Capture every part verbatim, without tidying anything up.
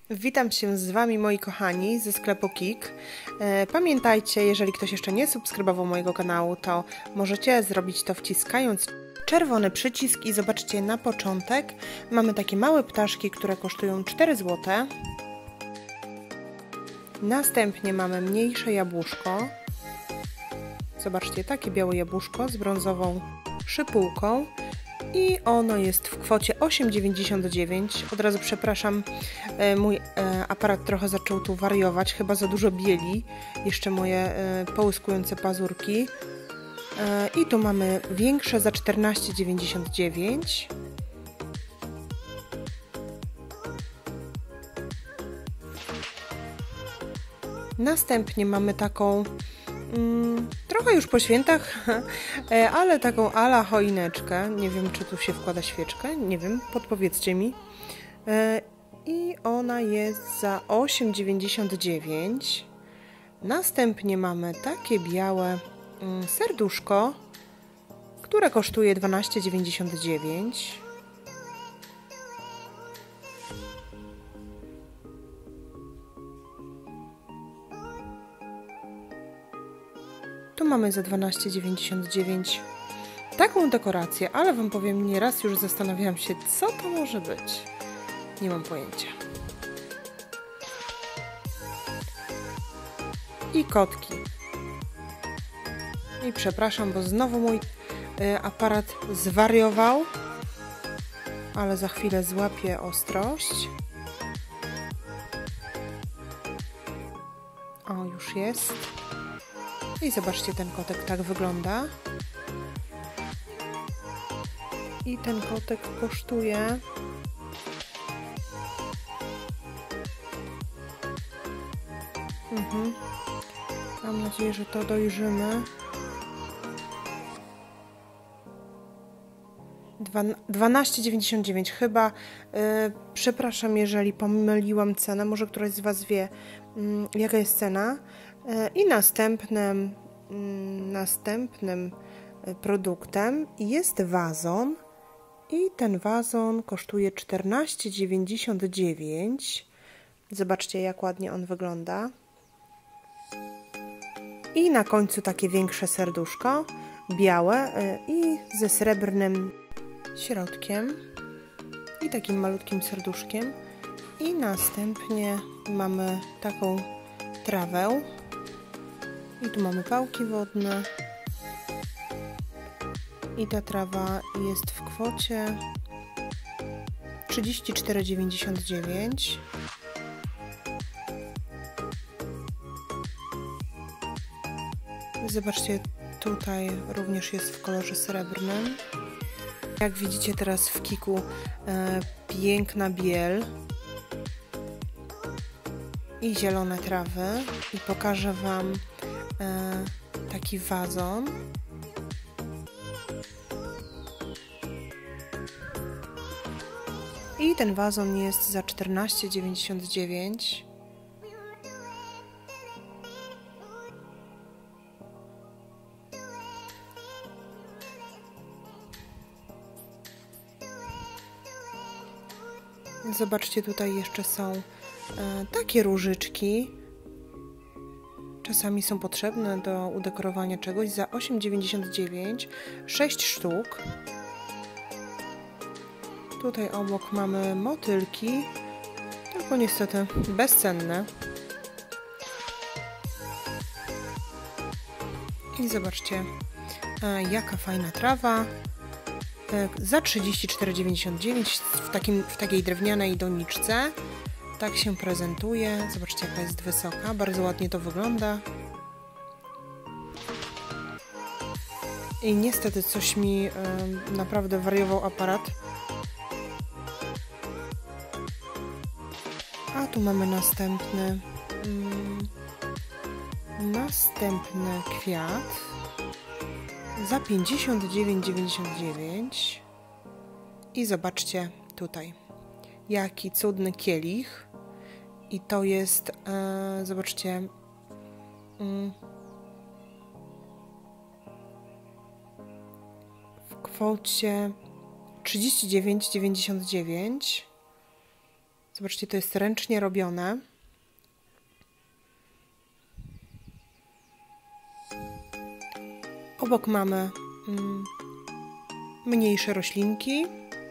Witam się z Wami, moi kochani, ze sklepu Kik. Pamiętajcie, jeżeli ktoś jeszcze nie subskrybował mojego kanału, to możecie zrobić to wciskając czerwony przycisk i zobaczcie, na początek mamy takie małe ptaszki, które kosztują cztery złote. Następnie mamy mniejsze jabłuszko. Zobaczcie, takie białe jabłuszko z brązową szypułką. I ono jest w kwocie osiem dziewięćdziesiąt dziewięć. Od razu przepraszam, mój aparat trochę zaczął tu wariować, chyba za dużo bieli. Jeszcze moje połyskujące pazurki. I tu mamy większe za czternaście dziewięćdziesiąt dziewięć. Następnie mamy taką Mm, trochę już po świętach, ale taką ala choineczkę. Nie wiem, czy tu się wkłada świeczkę. Nie wiem, podpowiedzcie mi. I ona jest za osiem dziewięćdziesiąt dziewięć. Następnie mamy takie białe serduszko, które kosztuje dwanaście dziewięćdziesiąt dziewięć. Tu mamy za dwanaście dziewięćdziesiąt dziewięć taką dekorację, ale Wam powiem, nieraz już zastanawiałam się, co to może być. Nie mam pojęcia. I kotki. I przepraszam, bo znowu mój y, aparat zwariował, ale za chwilę złapię ostrość. O, już jest. I zobaczcie, ten kotek tak wygląda. I ten kotek kosztuje mhm. Mam nadzieję, że to dojrzymy. dwanaście dziewięćdziesiąt dziewięć chyba. Yy, przepraszam, jeżeli pomyliłam cenę. Może któraś z Was wie, yy, jaka jest cena. I następnym, następnym produktem jest wazon i ten wazon kosztuje czternaście dziewięćdziesiąt dziewięć. Zobaczcie, jak ładnie on wygląda. I na końcu takie większe serduszko, białe i ze srebrnym środkiem i takim malutkim serduszkiem. I następnie mamy taką trawę. I tu mamy pałki wodne. I ta trawa jest w kwocie trzydzieści cztery dziewięćdziesiąt dziewięć. Zobaczcie, tutaj również jest w kolorze srebrnym. Jak widzicie teraz w Kiku, e, piękna biel i zielone trawy. I pokażę Wam e, taki wazon. I ten wazon jest za czternaście dziewięćdziesiąt dziewięć. Zobaczcie, tutaj jeszcze są e, takie różyczki. Czasami są potrzebne do udekorowania czegoś za osiem dziewięćdziesiąt dziewięć, sześć sztuk. Tutaj obok mamy motylki, tylko niestety bezcenne. I zobaczcie, e, jaka fajna trawa. E, za trzydzieści cztery dziewięćdziesiąt dziewięć w, takim, w takiej drewnianej doniczce. Tak się prezentuje. Zobaczcie, jaka jest wysoka. Bardzo ładnie to wygląda. I niestety coś mi y, naprawdę wariował aparat. A tu mamy następny y, następny kwiat za pięćdziesiąt dziewięć dziewięćdziesiąt dziewięć. I zobaczcie tutaj, jaki cudny kielich. I to jest, e, zobaczcie, mm, w kwocie trzydzieści dziewięć dziewięćdziesiąt dziewięć. Zobaczcie, to jest ręcznie robione. Obok mamy mm, mniejsze roślinki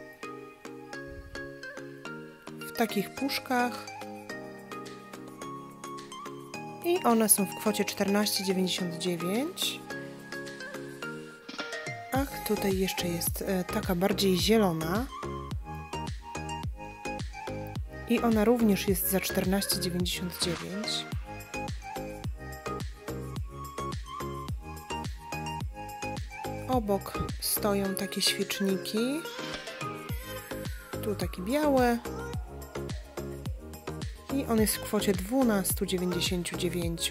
w takich puszkach i one są w kwocie czternaście dziewięćdziesiąt dziewięć. Ach, tutaj jeszcze jest e, taka bardziej zielona i ona również jest za czternaście dziewięćdziesiąt dziewięć. Obok stoją takie świeczniki, tu taki biały i on jest w kwocie dwanaście dziewięćdziesiąt dziewięć.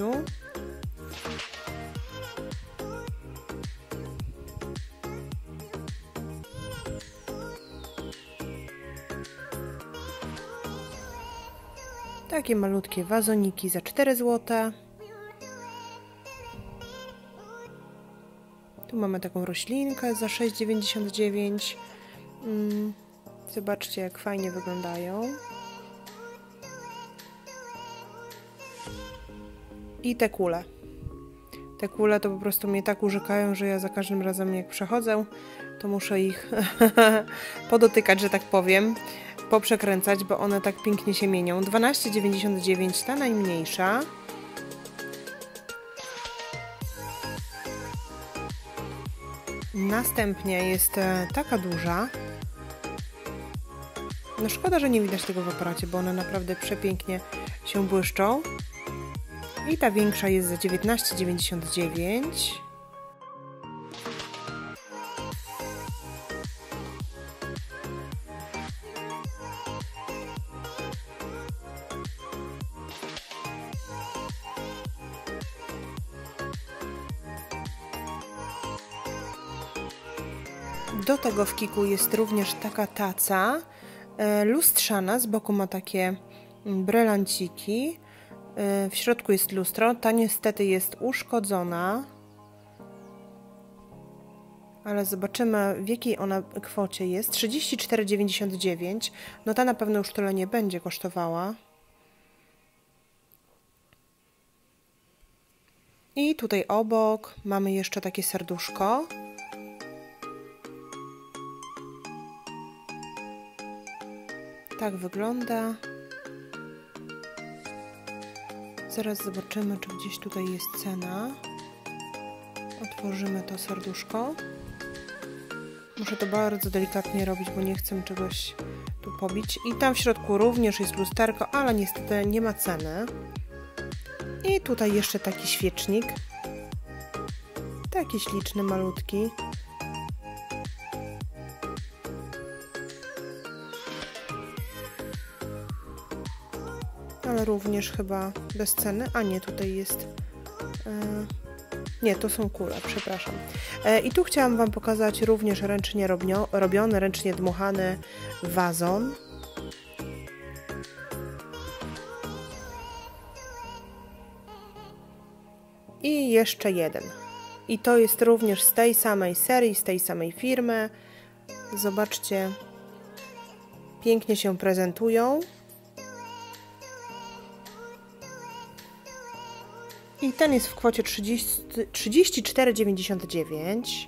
Takie malutkie wazoniki za cztery złote. Tu mamy taką roślinkę za sześć dziewięćdziesiąt dziewięć. Mm, zobaczcie, jak fajnie wyglądają. I te kule. Te kule to po prostu mnie tak urzekają, że ja za każdym razem jak przechodzę, to muszę ich podotykać, że tak powiem, poprzekręcać, bo one tak pięknie się mienią. dwanaście dziewięćdziesiąt dziewięć ta najmniejsza. Następnie jest taka duża. No szkoda, że nie widać tego w aparacie, bo one naprawdę przepięknie się błyszczą. I ta większa jest za dziewiętnaście dziewięćdziesiąt dziewięć. Do tego w Kiku jest również taka taca e, lustrzana, z boku ma takie brylanciki, e, w środku jest lustro, ta niestety jest uszkodzona, ale zobaczymy, w jakiej ona kwocie jest. trzydzieści cztery dziewięćdziesiąt dziewięć, no ta na pewno już tyle nie będzie kosztowała. I tutaj obok mamy jeszcze takie serduszko. Tak wygląda. Zaraz zobaczymy, czy gdzieś tutaj jest cena. Otworzymy to serduszko. Muszę to bardzo delikatnie robić, bo nie chcę czegoś tu pobić. I tam w środku również jest lusterko, ale niestety nie ma ceny. I tutaj jeszcze taki świecznik. Taki śliczny, malutki. Ale również chyba bez ceny. A nie, tutaj jest... Yy, nie, to są kule, przepraszam. Yy, I tu chciałam Wam pokazać również ręcznie robnio, robiony, ręcznie dmuchany wazon. I jeszcze jeden. I to jest również z tej samej serii, z tej samej firmy. Zobaczcie, pięknie się prezentują. I ten jest w kwocie trzydzieści cztery dziewięćdziesiąt dziewięć.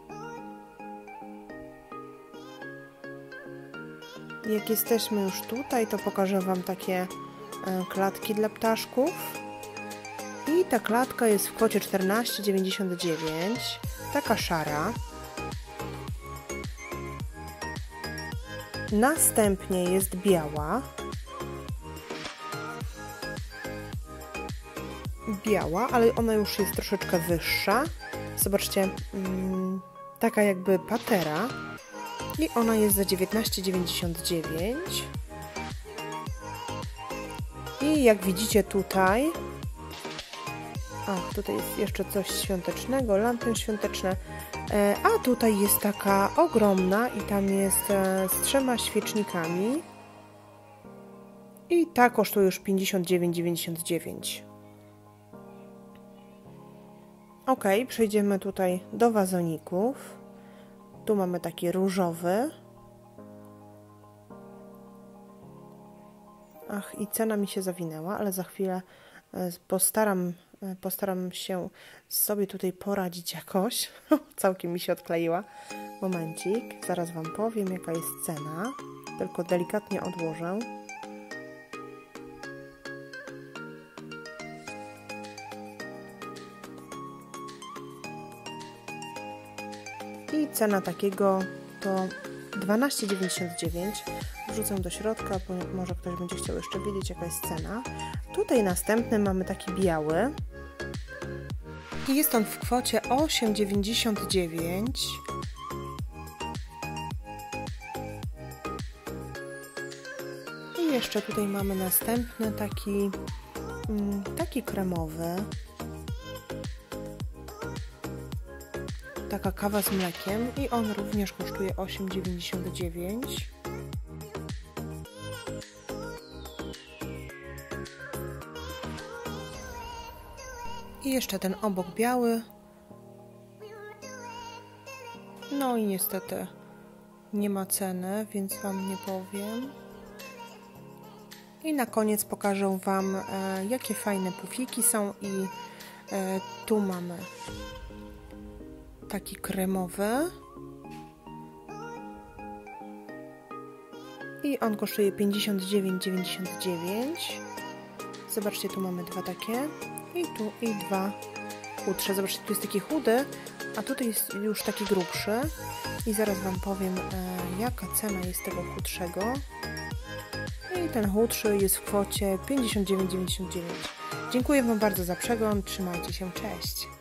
Jak jesteśmy już tutaj, to pokażę Wam takie klatki dla ptaszków. I ta klatka jest w kwocie czternaście dziewięćdziesiąt dziewięć. Taka szara. Następnie jest biała. Biała, ale ona już jest troszeczkę wyższa. Zobaczcie, mm, taka jakby patera. I ona jest za dziewiętnaście dziewięćdziesiąt dziewięć. I jak widzicie tutaj, ach, tutaj jest jeszcze coś świątecznego, lampy świąteczne. A tutaj jest taka ogromna i tam jest z trzema świecznikami. I ta kosztuje już pięćdziesiąt dziewięć dziewięćdziesiąt dziewięć. Ok, przejdziemy tutaj do wazoników. Tu mamy taki różowy. Ach, i cena mi się zawinęła, ale za chwilę postaram, postaram się sobie tutaj poradzić jakoś. Całkiem mi się odkleiła. Momencik, zaraz Wam powiem, jaka jest cena. Tylko delikatnie odłożę. I cena takiego to dwanaście dziewięćdziesiąt dziewięć. Wrzucę do środka, bo może ktoś będzie chciał jeszcze wiedzieć, jaka jest cena. Tutaj następny mamy taki biały. I jest on w kwocie osiem dziewięćdziesiąt dziewięć. I jeszcze tutaj mamy następny taki, taki kremowy. Taka kawa z mlekiem i on również kosztuje osiem dziewięćdziesiąt dziewięć. I jeszcze ten obok biały. No i niestety nie ma ceny, więc Wam nie powiem. I na koniec pokażę Wam, e, jakie fajne pufiki są i e, tu mamy taki kremowy i on kosztuje pięćdziesiąt dziewięć dziewięćdziesiąt dziewięć. Zobaczcie, tu mamy dwa takie i tu i dwa chudsze. Zobaczcie, tu jest taki chudy, a tutaj jest już taki grubszy i zaraz Wam powiem, e, jaka cena jest tego chudszego. I ten chudszy jest w kwocie pięćdziesiąt dziewięć dziewięćdziesiąt dziewięć. Dziękuję Wam bardzo za przegląd, trzymajcie się, cześć!